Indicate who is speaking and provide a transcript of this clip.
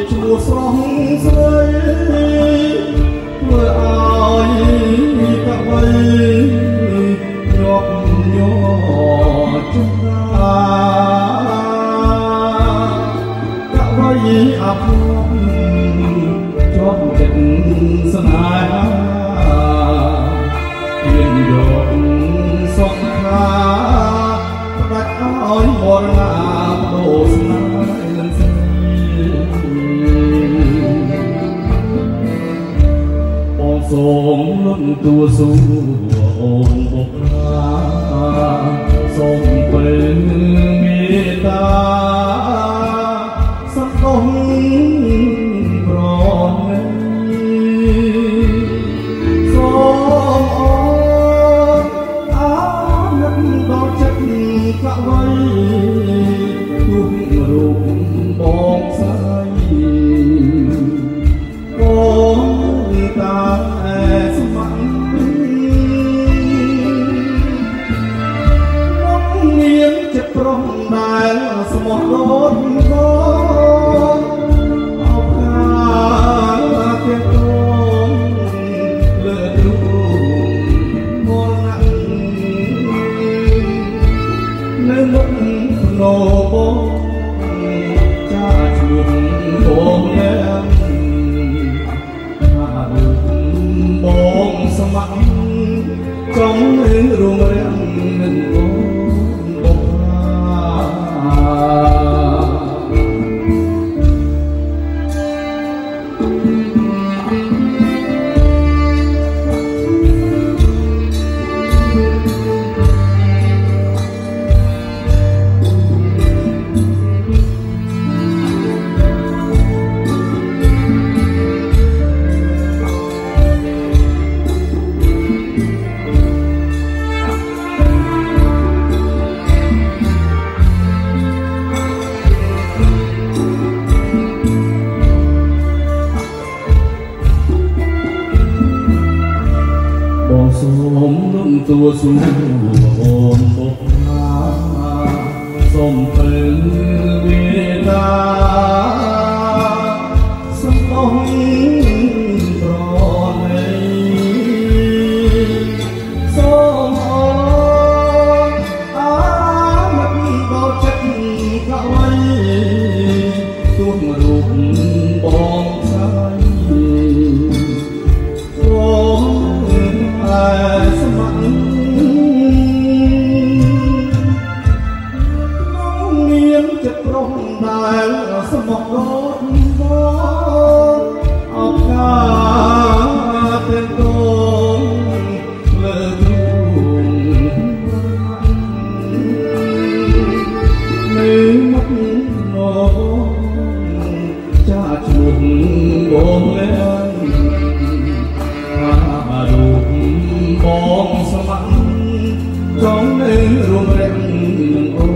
Speaker 1: ឈ្មោះស្រស់ស្រីធ្វើឲ្យកវីញាប់ញ័រចំណាកវីអភ័ព្វជាប់ចិត្តស្នេហាមានយកសង្ខាផ្ដាច់ឲ្យមរណាបដូរស្នេហ៍នឹងស្រីបងសូមលុនតួស៊ូអូនបុព្រាសូមពេលមេត្តាសន្តោសប្រណីសូមអូនអាណិតដល់ចិត្តកវីទូរូបបងស្រីបងតាស្ម័គ្រមកមានចិត្តប្រុសដែលស្មោះដូចបងអបកាទាំងទ្រង់លើទ្រូងមរណៈនៅមុខណូបងចាឈ្មោះបងឡើងបងស្ម័គ្រចង់រួមរាំងនឹងបងបុព្រាបងសូមលុនតួស៊ូអូនបុព្រាសូមពេលមេត្តាសន្តោសប្រណីសូមអូនអាណិតដល់ចិត្តកវីទូរូបបងស្រីស្ម័គ្រមានចិត្តប្រុសដែលស្មោះដូចបងអបកាទាំងទ្រង់លើទ្រូងនៅមុខណូចាឈ្មោះបងឡើងរូបបងស្ម័គ្រចង់នៅរួមរាំងនឹងអូន